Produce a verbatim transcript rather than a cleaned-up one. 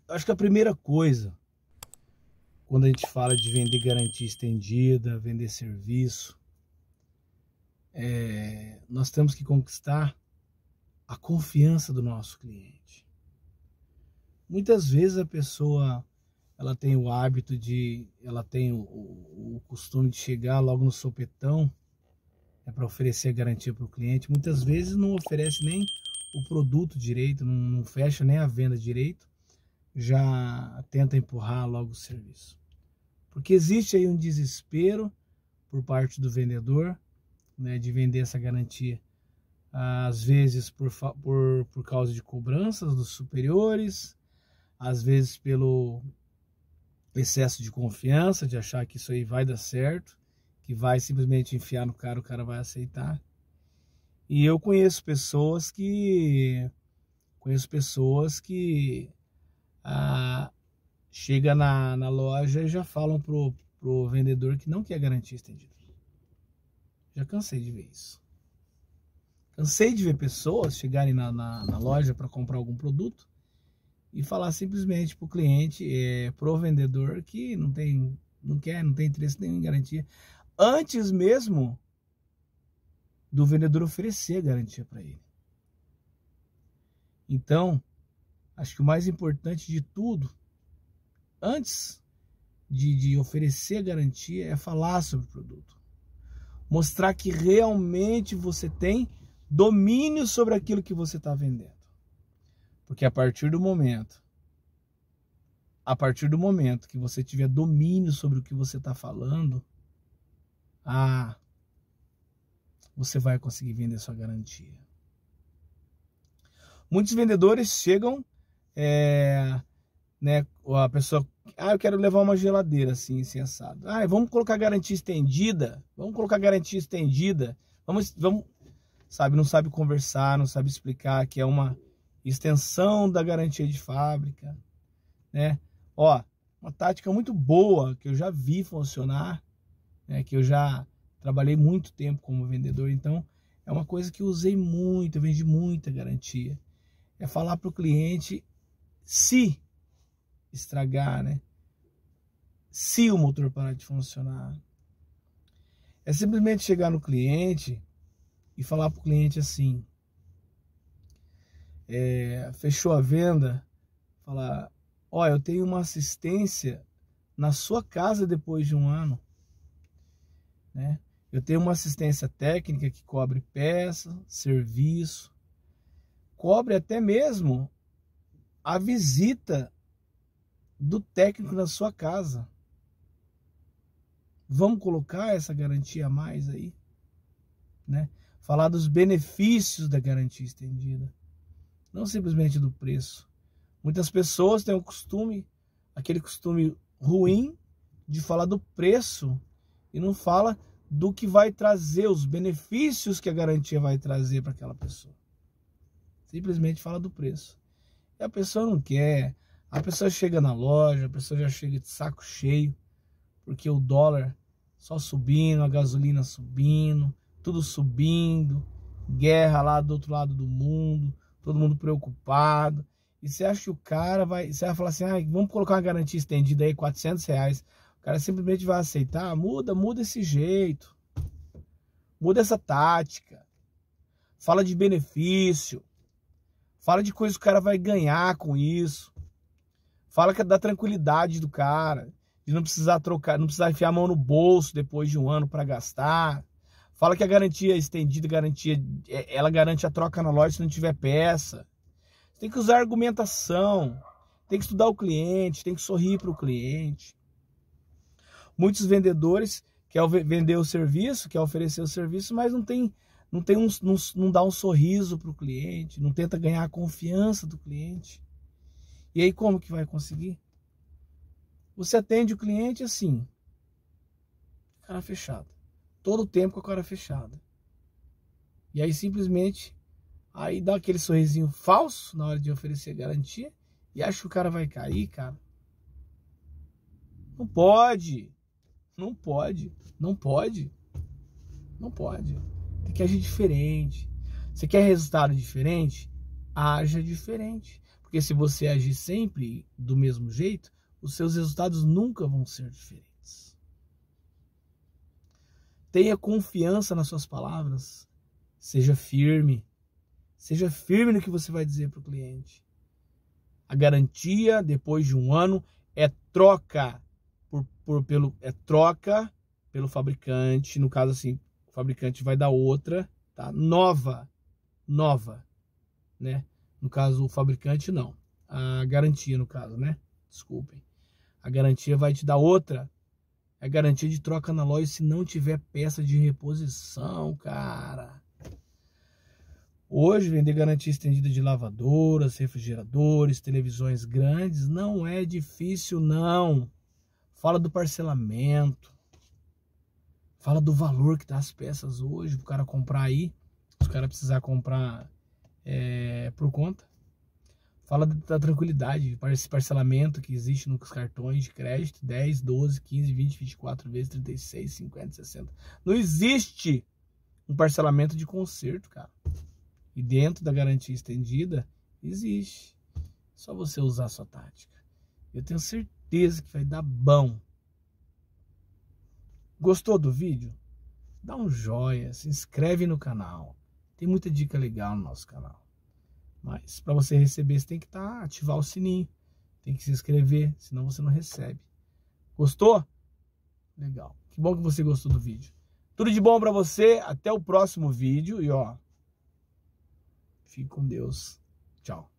acho que a primeira coisa, quando a gente fala de vender garantia estendida, vender serviço, é, nós temos que conquistar a confiança do nosso cliente. Muitas vezes a pessoa, ela tem o hábito de, ela tem o, o, o costume de chegar logo no sopetão, é para oferecer a garantia para o cliente. Muitas vezes não oferece nem o produto direito, não, não fecha nem a venda direito, já tenta empurrar logo o serviço. Porque existe aí um desespero por parte do vendedor, né, de vender essa garantia, às vezes por, por, por causa de cobranças dos superiores, às vezes pelo excesso de confiança, de achar que isso aí vai dar certo, que vai simplesmente enfiar no cara, o cara vai aceitar. E eu conheço pessoas que conheço pessoas que ah, chega na, na loja e já falam pro, pro vendedor que não quer garantia estendida. Já cansei de ver isso. Cansei de ver pessoas chegarem na, na, na loja para comprar algum produto e falar simplesmente pro cliente, é, pro vendedor, que não tem, não quer, não tem interesse nenhum em garantia, antes mesmo do vendedor oferecer a garantia para ele. Então, acho que o mais importante de tudo, antes de, de oferecer a garantia, é falar sobre o produto. Mostrar que realmente você tem domínio sobre aquilo que você está vendendo. Porque a partir do momento, a partir do momento que você tiver domínio sobre o que você está falando, ah, você vai conseguir vender sua garantia. Muitos vendedores chegam, é, né, a pessoa, ah, eu quero levar uma geladeira assim, assim assado. Ah, vamos colocar garantia estendida, vamos colocar garantia estendida, vamos, vamos, sabe, não sabe conversar, não sabe explicar que é uma extensão da garantia de fábrica, né? Ó, uma tática muito boa que eu já vi funcionar, né, que eu já trabalhei muito tempo como vendedor, então é uma coisa que eu usei muito, eu vendi muita garantia. É falar para o cliente, se estragar, né? Se o motor parar de funcionar, é simplesmente chegar no cliente e falar para o cliente assim, é, fechou a venda, falar, ó, eu tenho uma assistência na sua casa depois de um ano, né? Eu tenho uma assistência técnica que cobre peça, serviço, cobre até mesmo a visita do técnico na sua casa. Vamos colocar essa garantia a mais aí, né? Falar dos benefícios da garantia estendida, não simplesmente do preço. Muitas pessoas têm o costume, aquele costume ruim de falar do preço e não fala do que vai trazer, os benefícios que a garantia vai trazer para aquela pessoa. Simplesmente fala do preço. E a pessoa não quer. A pessoa chega na loja, a pessoa já chega de saco cheio, porque o dólar só subindo, a gasolina subindo, tudo subindo, guerra lá do outro lado do mundo, todo mundo preocupado. E você acha que o cara vai... Você vai falar assim, ah, vamos colocar uma garantia estendida aí, quatrocentos reais. O cara simplesmente vai aceitar. Muda, muda esse jeito. Muda essa tática. Fala de benefício. Fala de coisas que o cara vai ganhar com isso. Fala que é da tranquilidade do cara. De não precisar trocar, não precisar enfiar a mão no bolso depois de um ano para gastar. Fala que a garantia estendida, garantia, ela garante a troca na loja se não tiver peça. Você tem que usar argumentação. Tem que estudar o cliente, tem que sorrir para o cliente. Muitos vendedores querem vender o serviço, querem oferecer o serviço, mas não tem, não, tem um, não, não dá um sorriso para o cliente, não tenta ganhar a confiança do cliente. E aí como que vai conseguir? Você atende o cliente assim, cara fechada, todo o tempo com a cara fechada. E aí simplesmente, aí dá aquele sorrisinho falso na hora de oferecer garantia e acha que o cara vai cair, cara. Não pode. Não pode, não pode, não pode. Tem que agir diferente. Você quer resultado diferente? Haja diferente. Porque se você agir sempre do mesmo jeito, os seus resultados nunca vão ser diferentes. Tenha confiança nas suas palavras. Seja firme. Seja firme no que você vai dizer para o cliente. A garantia, depois de um ano, é troca por, por, pelo, é troca pelo fabricante. No caso, assim, o fabricante vai dar outra, tá? Nova. Nova, né? No caso, o fabricante não. A garantia, no caso, né? Desculpem. A garantia vai te dar outra. É garantia de troca na loja se não tiver peça de reposição, cara. Hoje, vender garantia estendida de lavadoras, refrigeradores, televisões grandes não é difícil, não. Fala do parcelamento. Fala do valor que tá as peças hoje pro cara comprar aí. Se o cara precisar comprar é, por conta. Fala da tranquilidade, esse parcelamento que existe nos cartões de crédito, dez, doze, quinze, vinte, vinte e quatro vezes, trinta e seis, cinquenta, sessenta. Não existe um parcelamento de conserto, cara. E dentro da garantia estendida, existe. Só você usar a sua tática. Eu tenho certeza que vai dar bom. Gostou do vídeo? Dá um joinha, se inscreve no canal. Tem muita dica legal no nosso canal. Mas para você receber, você tem que estar, ativar o sininho. Tem que se inscrever, senão você não recebe. Gostou? Legal. Que bom que você gostou do vídeo. Tudo de bom para você. Até o próximo vídeo. E ó, fique com Deus. Tchau.